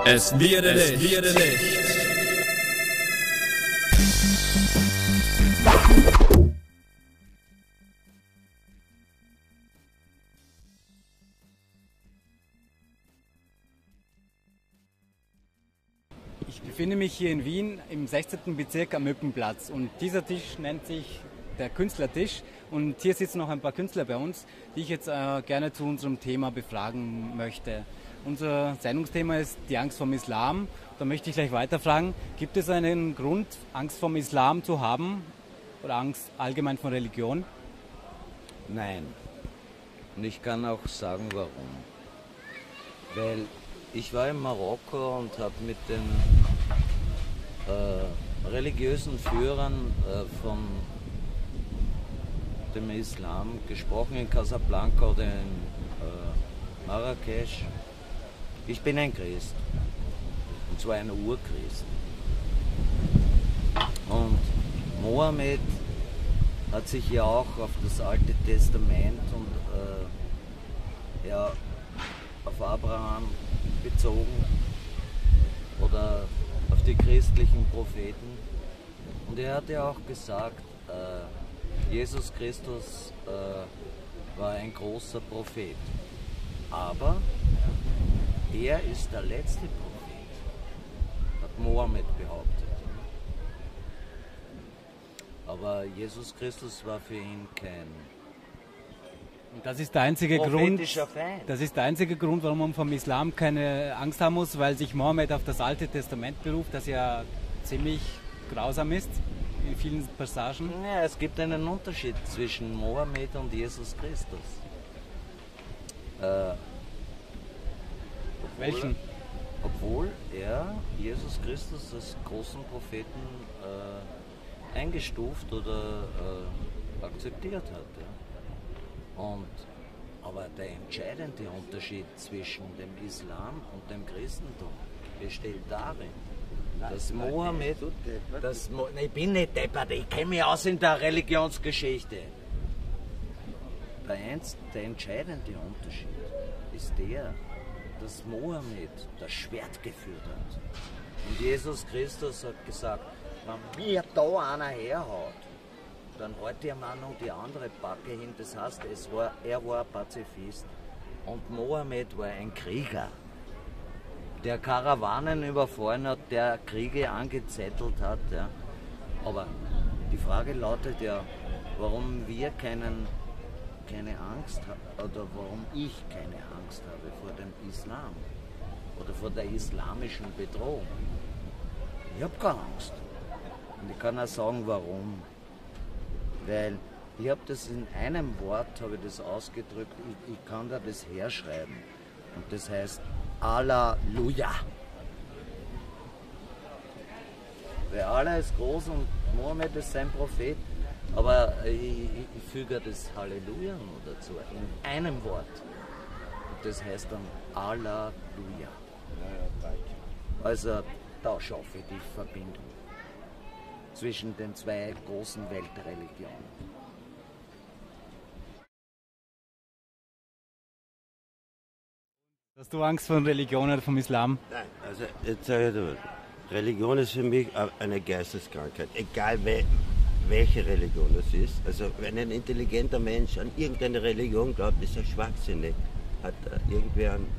Es wird Licht. Ich befinde mich hier in Wien im 16. Bezirk am Mückenplatz und dieser Tisch nennt sich der Künstlertisch und hier sitzen noch ein paar Künstler bei uns, die ich jetzt gerne zu unserem Thema befragen möchte. Unser Sendungsthema ist die Angst vom Islam. Da möchte ich gleich weiterfragen, gibt es einen Grund, Angst vom Islam zu haben oder Angst allgemein von Religion? Nein. Und ich kann auch sagen, warum. Weil ich war in Marokko und habe mit den religiösen Führern von dem Islam gesprochen, in Casablanca oder in Marrakesch. Ich bin ein Christ, und zwar ein Urchrist. Und Mohammed hat sich ja auch auf das Alte Testament und auf Abraham bezogen oder auf die christlichen Propheten. Und er hat ja auch gesagt, Jesus Christus war ein großer Prophet. Aber er ist der letzte Prophet, hat Mohammed behauptet. Aber Jesus Christus war für ihn kein Und das ist der einzige prophetischer Feind. Das ist der einzige Grund, warum man vom Islam keine Angst haben muss, weil sich Mohammed auf das Alte Testament beruft, das ja ziemlich grausam ist in vielen Passagen. Ja, es gibt einen Unterschied zwischen Mohammed und Jesus Christus. Welchen? Obwohl er Jesus Christus als großen Propheten eingestuft oder akzeptiert hat. Ja. Aber der entscheidende Unterschied zwischen dem Islam und dem Christentum besteht darin, dass Mohammed, ich bin nicht deppert, ich kenne mich aus in der Religionsgeschichte. Der entscheidende Unterschied ist der, dass Mohammed das Schwert geführt hat. Und Jesus Christus hat gesagt, wenn mir da einer herhaut, dann halte ich mir noch die andere Backe hin. Das heißt, er war ein Pazifist und Mohammed war ein Krieger, der Karawanen überfallen hat, der Kriege angezettelt hat. Ja. Aber die Frage lautet ja, warum wir keine Angst haben, oder warum ich keine Angst habe vor dem Islam oder vor der islamischen Bedrohung. Ich habe keine Angst. Und ich kann auch sagen, warum. Weil ich habe das in einem Wort habe ich das ausgedrückt, ich kann da das herschreiben. Und das heißt Halleluja. Weil Allah ist groß und Mohammed ist sein Prophet. Aber ich füge das Halleluja noch dazu, in einem Wort. Und das heißt dann Halleluja. Also da schaffe ich die Verbindung zwischen den zwei großen Weltreligionen. Hast du Angst vor Religion oder vom Islam? Nein, also jetzt sage ich dir, Religion ist für mich eine Geisteskrankheit, egal welche Religion es ist. Also wenn ein intelligenter Mensch an irgendeine Religion glaubt, ist er schwachsinnig. Hat irgendwie einen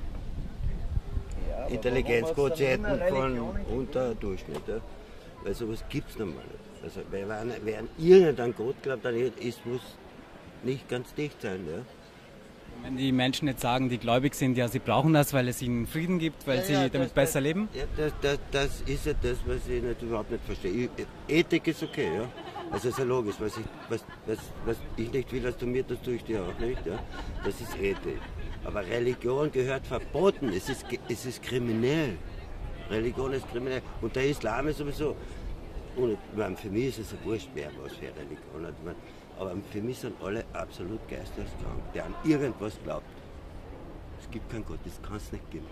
Intelligenzquotienten von unter Durchschnitt. Ja? Weil sowas gibt es normal nicht. Also wer an irgendeinen Gott glaubt, dann muss nicht ganz dicht sein. Ja? Wenn die Menschen jetzt sagen, die gläubig sind, ja, sie brauchen das, weil es ihnen Frieden gibt, weil sie damit besser leben? Ja, das ist ja das, was ich überhaupt nicht verstehe. Ethik ist okay, ja. Also ist ja logisch, was ich nicht will, dass du mir, das tue ich dir auch nicht. Ja? Das ist Ethik. Aber Religion gehört verboten, es ist kriminell. Religion ist kriminell. Und der Islam ist sowieso, und für mich ist es ja wurscht, wer was für Religion hat. Aber für mich sind alle absolut geisteskrank, der an irgendwas glaubt. Es gibt keinen Gott, das kann es nicht geben.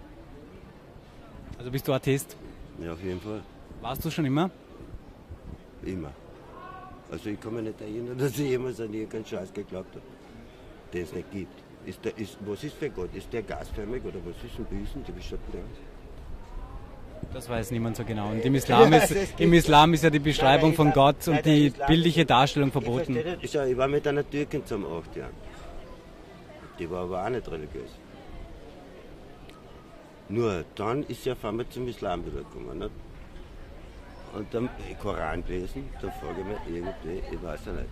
Also bist du Atheist? Ja, auf jeden Fall. Warst du schon immer? Immer. Also ich kann mich nicht erinnern, dass ich jemals an irgendeinen Scheiß geglaubt habe, den es nicht gibt. Was ist für Gott? Ist der gasförmig oder was ist ein Büßen? Die beschreibt der aus. Das weiß niemand so genau. Und im Islam ist ja die Beschreibung von Gott und die bildliche Darstellung verboten. Ich war mit einer Türkin zum 8 Jahren. Die war aber auch nicht religiös. Nur dann ist sie auf einmal zum Islam wiedergekommen. Nicht? Und dann Koran gelesen, da frage ich mich irgendwie, ich weiß ja nicht,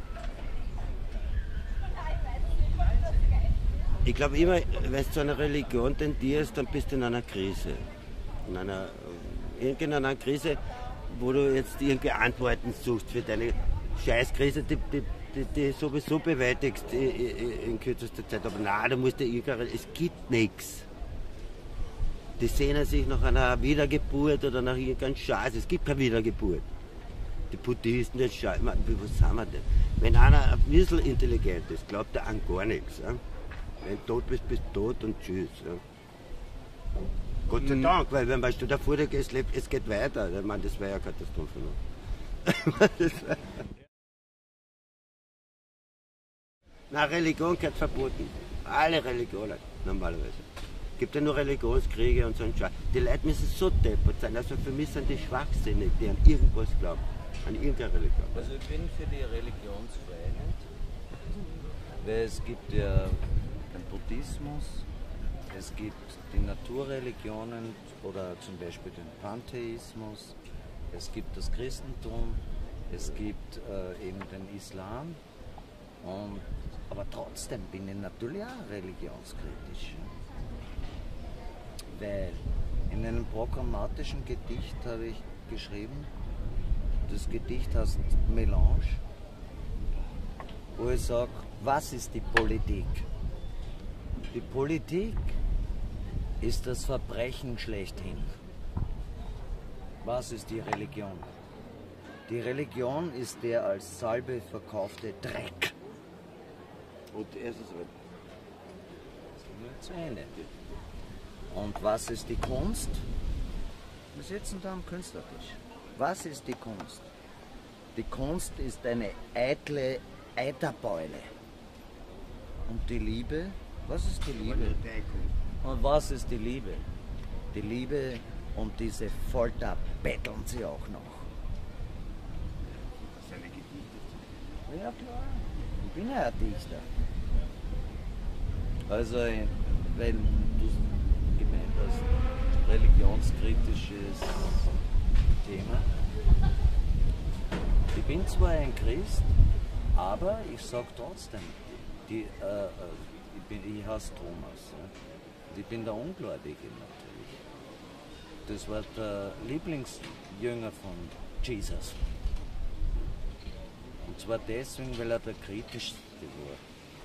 ich glaube immer, wenn du zu einer Religion tendierst, dann bist du in einer Krise. In irgendeiner Krise, wo du jetzt irgendwie Antworten suchst für deine Scheißkrise, die sowieso bewältigst in kürzester Zeit. Aber nein, da musst du es gibt nichts. Die sehnen sich nach einer Wiedergeburt oder nach irgendeinem Scheiß. Es gibt keine Wiedergeburt. Die Buddhisten, das Scheiß. Was sind wir denn? Wenn einer ein bisschen intelligent ist, glaubt er an gar nichts. Ja? Wenn du tot bist, bist du tot und tschüss. Ja? Gott sei Dank, weil wenn du davor gehst, es geht weiter. Ich meine, das wäre ja Katastrophe. Ne? Na, Religion gehört verboten. Alle Religionen, normalerweise. Es gibt ja nur Religionskriege und so ein Scheiß. Die Leute müssen so deppert sein. Also für mich sind die schwachsinnig, die an irgendwas glauben. An irgendeine Religion. Also ich bin für die Religionsfreiheit. Weil es gibt ja den Buddhismus, es gibt die Naturreligionen oder zum Beispiel den Pantheismus, es gibt das Christentum, es gibt eben den Islam. Aber trotzdem bin ich natürlich auch religionskritisch. Weil in einem programmatischen Gedicht habe ich geschrieben, das Gedicht heißt Melange, wo ich sage, was ist die Politik? Die Politik ist das Verbrechen schlechthin. Was ist die Religion? Die Religion ist der als Salbe verkaufte Dreck. Und erstes Zu Ende. Und was ist die Kunst? Wir sitzen da am Künstlertisch. Was ist die Kunst? Die Kunst ist eine eitle Eiterbeule. Und die Liebe? Was ist die Liebe? Und was ist die Liebe? Die Liebe und diese Folter betteln sie auch noch. Ja klar, ich bin ja ein Dichter. Also, wenn du gemeint hast, religionskritisches Thema. Ich bin zwar ein Christ, aber ich sage trotzdem, ich heiße Thomas. Ja. Und ich bin der Ungläubige natürlich. Das war der Lieblingsjünger von Jesus. Und zwar deswegen, weil er der kritischste war.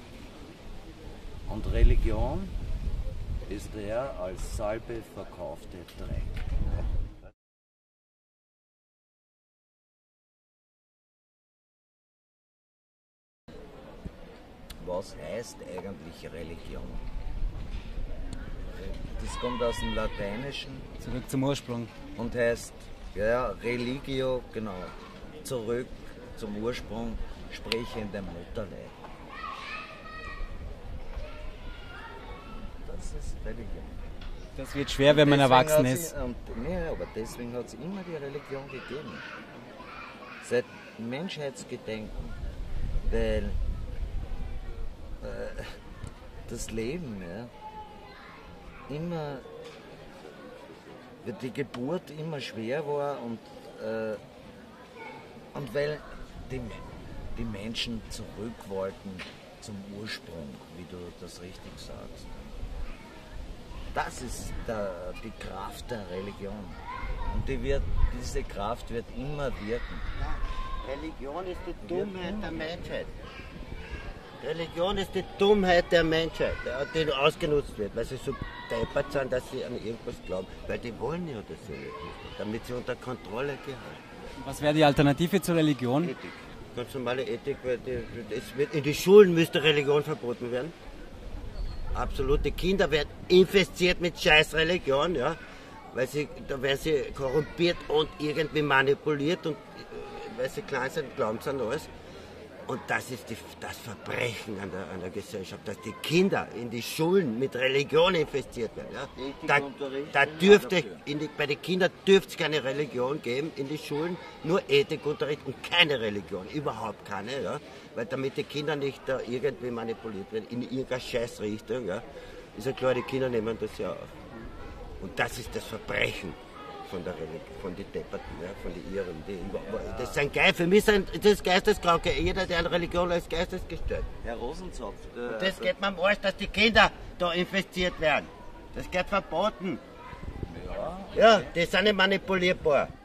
Und Religion ist der als Salbe verkaufte Dreck. Was heißt eigentlich Religion? Das kommt aus dem Lateinischen. Zurück zum Ursprung. Und heißt, ja, Religio, genau, zurück zum Ursprung, sprich in dem Mutterleib. Das ist Religion. Das wird schwer, wenn man erwachsen ist. Nee, aber deswegen hat es immer die Religion gegeben. Seit Menschheitsgedenken. Weil das Leben, ja, immer, die Geburt immer schwer war und weil die Menschen zurück wollten zum Ursprung, wie du das richtig sagst. Das ist die Kraft der Religion. Und diese Kraft wird immer wirken. Religion ist die Dummheit der Menschheit. Religion ist die Dummheit der Menschheit, die ausgenutzt wird, weil sie so deppert sind, dass sie an irgendwas glauben. Weil die wollen ja das ja nicht, damit sie unter Kontrolle gehalten. Was wäre die Alternative zur Religion? Ethik. Ganz normale Ethik, weil in die Schulen müsste Religion verboten werden. Absolut. Die Kinder werden infiziert mit scheiß Religion, ja, weil da werden sie korrumpiert und irgendwie manipuliert und weil sie klein sind, glauben sie an alles. Und das ist das Verbrechen an der Gesellschaft, dass die Kinder in die Schulen mit Religion investiert werden. Ja? Bei den Kindern dürfte es keine Religion geben in die Schulen, nur Ethikunterricht und keine Religion, überhaupt keine. Ja? Weil damit die Kinder nicht irgendwie manipuliert werden in irgendeiner Scheißrichtung. Ja? Ist ja klar, die Kinder nehmen das ja auf. Und das ist das Verbrechen von der Religion, von den Depperten, ja, von den Irren. Das sind für mich sind das Geisteskranke. Jeder, der an Religion ist geistesgestört. Herr Rosenzopf. Das geht mir am Arsch, dass die Kinder da investiert werden. Das geht verboten. Ja, die sind nicht manipulierbar.